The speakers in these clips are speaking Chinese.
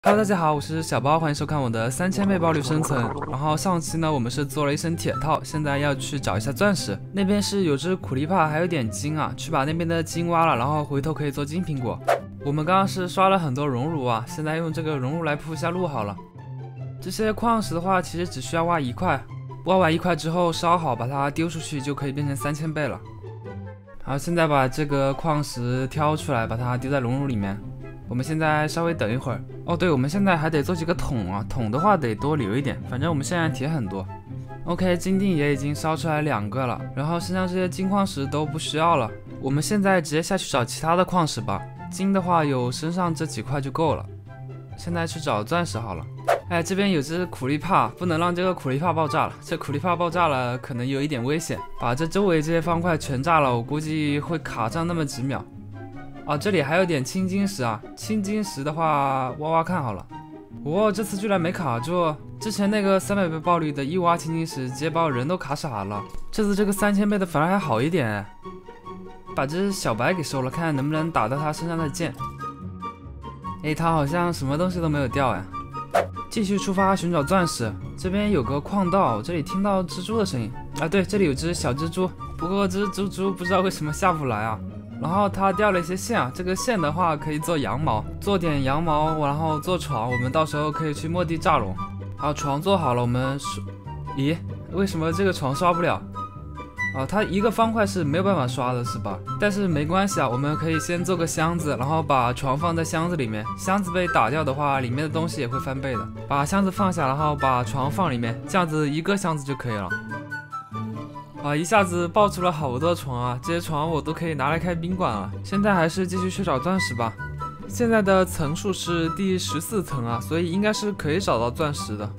Hello， 大家好，我是小包，欢迎收看我的3000倍暴力生存。然后上期呢，我们是做了一身铁套，现在要去找一下钻石。那边是有只苦力怕，还有点金啊，去把那边的金挖了，然后回头可以做金苹果。我们刚刚是刷了很多熔炉啊，现在用这个熔炉来铺一下路好了。这些矿石的话，其实只需要挖1块，挖完1块之后烧好，把它丢出去就可以变成3000倍了。好，现在把这个矿石挑出来，把它丢在熔炉里面。我们现在稍微等一会儿。哦，对，我们现在还得做几个桶啊，桶的话得多留一点，反正我们现在铁很多。OK， 金锭也已经烧出来2个了，然后身上这些金矿石都不需要了。我们现在直接下去找其他的矿石吧。金的话有身上这几块就够了。现在去找钻石好了。哎，这边有只苦力怕，不能让这个苦力怕爆炸了。这苦力怕爆炸了，可能有一点危险。把这周围这些方块全炸了，我估计会卡上那么几秒。哦，这里还有点青金石啊，青金石的话挖挖看好了。哦，这次居然没卡住，之前那个300倍爆率的一挖青金石，直接把我人都卡傻了。这次这个3000倍的反而还好一点。把这只小白给收了，看能不能打到他身上的剑。哎，他好像什么东西都没有掉呀。继续出发寻找钻石，这边有个矿道，这里听到蜘蛛的声音啊，对，这里有只小蜘蛛，不过这只蜘蛛不知道为什么下不来啊。然后它掉了一些线啊，这个线的话可以做羊毛，做点羊毛，然后做床，我们到时候可以去末地炸龙。好，床做好了，我们咦，为什么这个床刷不了？啊，它一个方块是没有办法刷的，是吧？但是没关系啊，我们可以先做个箱子，然后把床放在箱子里面。箱子被打掉的话，里面的东西也会翻倍的。把箱子放下，然后把床放里面，这样子一个箱子就可以了。啊，一下子爆出了好多床啊！这些床我都可以拿来开宾馆了。现在还是继续去找钻石吧。现在的层数是第14层啊，所以应该是可以找到钻石的。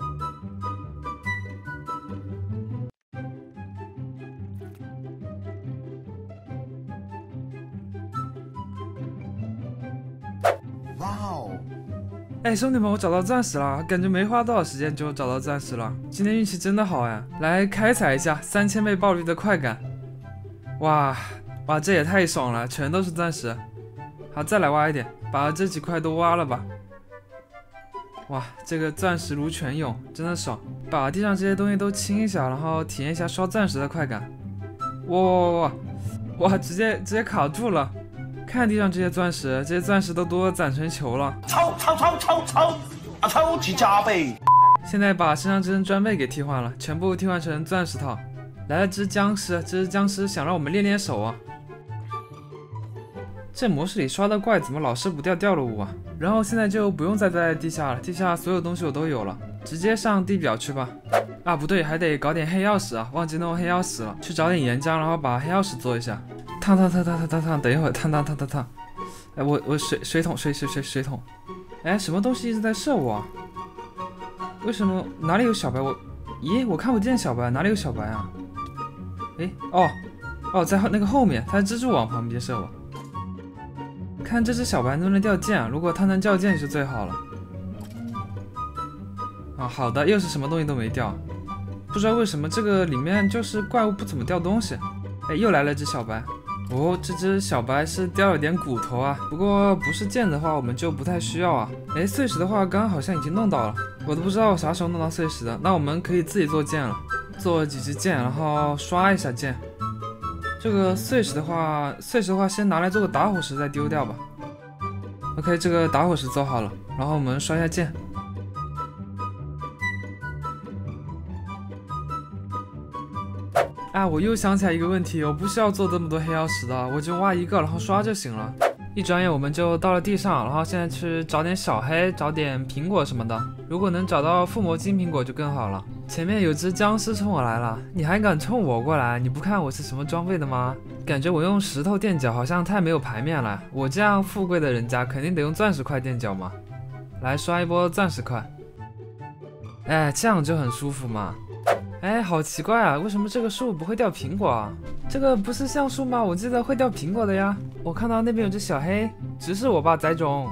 哇哦！ 哎，兄弟们，我找到钻石了，感觉没花多少时间就找到钻石了。今天运气真的好哎！来开采一下3000倍爆率的快感。哇，这也太爽了，全都是钻石。好，再来挖一点，把这几块都挖了吧。哇，这个钻石如泉涌，真的爽。把地上这些东西都清一下，然后体验一下刷钻石的快感。哇，直接卡住了。看地上这些钻石，这些钻石都多攒成球了。 超级加倍！ 现在把身上这身装备给替换了，全部替换成钻石套。来了只僵尸，这只僵尸想让我们练练手啊。这模式里刷的怪怎么老是不掉了物啊？然后现在就不用再在地下了，地下所有东西我都有了，直接上地表去吧。啊，不对，还得搞点黑曜石啊，忘记弄黑曜石了。去找点岩浆，然后把黑曜石做一下。烫，等一会儿，烫。哎，我水桶。哎，什么东西一直在射我啊？为什么哪里有小白？咦，我看不见小白，哪里有小白啊？哎，哦，在那个后面，它蜘蛛网旁边射我。看这只小白能不能掉剑啊？如果它能掉剑就最好了。啊，好的，又是什么东西都没掉，不知道为什么这个里面就是怪物不怎么掉东西。哎，又来了只小白。哦，这只小白是掉了点骨头啊，不过不是剑的话我们就不太需要啊。哎，碎石的话刚刚好像已经弄到了，我都不知道我啥时候弄到碎石的。那我们可以自己做剑了，做几支剑，然后刷一下剑。这个碎石的话先拿来做个打火石再丢掉吧。OK， 这个打火石做好了，然后我们刷一下剑。啊，我又想起来一个问题，我不需要做这么多黑曜石的，我就挖1个然后刷就行了。一转眼我们就到了地上，然后现在去找点小黑，找点苹果什么的。如果能找到附魔金苹果就更好了。前面有只僵尸冲我来了，你还敢冲我过来？你不看我是什么装备的吗？感觉我用石头垫脚好像太没有排面了。我这样富贵的人家肯定得用钻石块垫脚嘛。来刷一波钻石块。哎，这样就很舒服嘛。哎，好奇怪啊，为什么这个树不会掉苹果啊？这个不是橡树吗？我记得会掉苹果的呀。我看到那边有只小黑，指使我吧，崽种。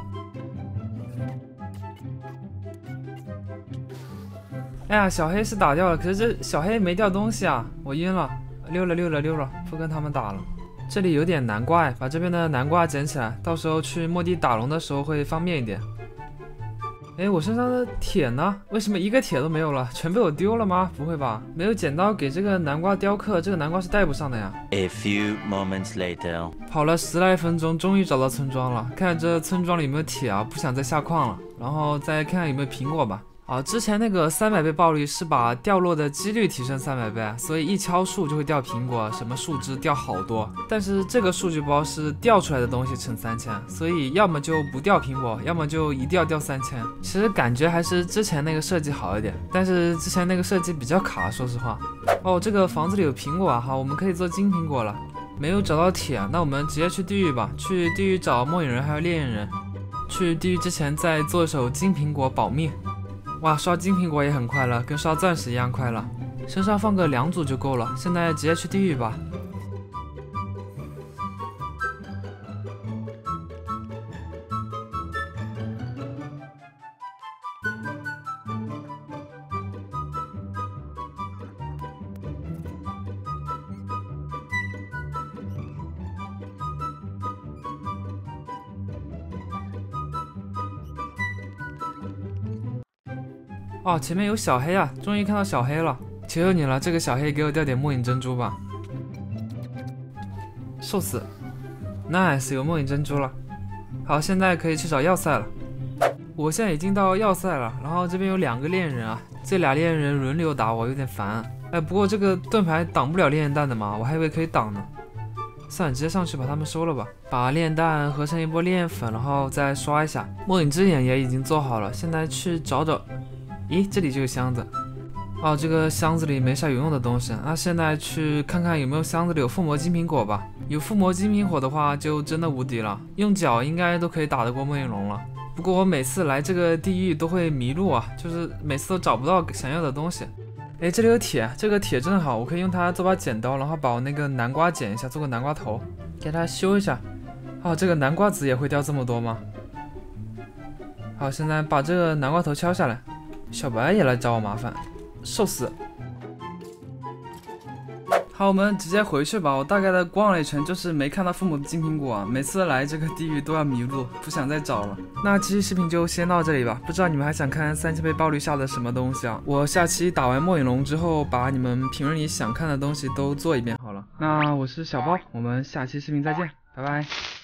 哎呀，小黑是打掉了，可是这小黑没掉东西啊，我晕了，溜了，不跟他们打了。这里有点南瓜，把这边的南瓜捡起来，到时候去末地打龙的时候会方便一点。 哎，我身上的铁呢？为什么一个铁都没有了？全被我丢了吗？不会吧？没有剪刀给这个南瓜雕刻，这个南瓜是带不上的呀。 A few moments later， 跑了10来分钟，终于找到村庄了。看看这村庄里有没有铁啊？不想再下矿了。然后再看看有没有苹果吧。啊，之前那个300倍暴力是把掉落的几率提升300倍，所以一敲树就会掉苹果，什么树枝掉好多。但是这个数据包是掉出来的东西乘3000，所以要么就不掉苹果，要么就一掉掉3000。其实感觉还是之前那个设计好一点，但是之前那个设计比较卡，说实话。哦，这个房子里有苹果啊，好，我们可以做金苹果了。没有找到铁，那我们直接去地狱吧，去地狱找末影人还有烈焰人。去地狱之前再做一手金苹果保命。哇，刷金苹果也很快乐，跟刷钻石一样快乐。身上放个2组就够了。现在直接去地狱吧。哦，前面有小黑啊，终于看到小黑了，求求你了，这个小黑给我掉点末影珍珠吧。受死 ，nice， 有末影珍珠了。好，现在可以去找要塞了。我现在已经到要塞了，然后这边有2个猎人啊，这俩猎人轮流打我，有点烦。哎，不过这个盾牌挡不了烈焰弹的嘛，我还以为可以挡呢。算了，直接上去把他们收了吧。把烈焰弹合成一波烈焰粉，然后再刷一下。末影之眼也已经做好了，现在去找找。咦，这里就有箱子。哦，这个箱子里没啥有用的东西。那现在去看看有没有箱子里有附魔金苹果吧。有附魔金苹果的话，就真的无敌了，用脚应该都可以打得过末影龙了。不过我每次来这个地狱都会迷路啊，就是每次都找不到想要的东西。哎，这里有铁，这个铁真好，我可以用它做把剪刀，然后把我那个南瓜剪一下，做个南瓜头，给它修一下。哦，这个南瓜籽也会掉这么多吗？好，现在把这个南瓜头敲下来。小白也来找我麻烦，受死！好，我们直接回去吧。我大概的逛了一圈，就是没看到父母的金苹果啊。每次来这个地狱都要迷路，不想再找了。那这期视频就先到这里吧。不知道你们还想看3000倍暴率下的什么东西啊？我下期打完末影龙之后，把你们评论里想看的东西都做一遍好了。那我是小包，我们下期视频再见，拜拜。